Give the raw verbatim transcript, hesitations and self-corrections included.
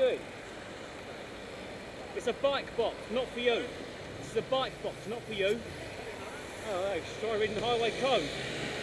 doing? It's a bike box, not for you. This is a bike box, not for you. Oh, no, try reading the highway code.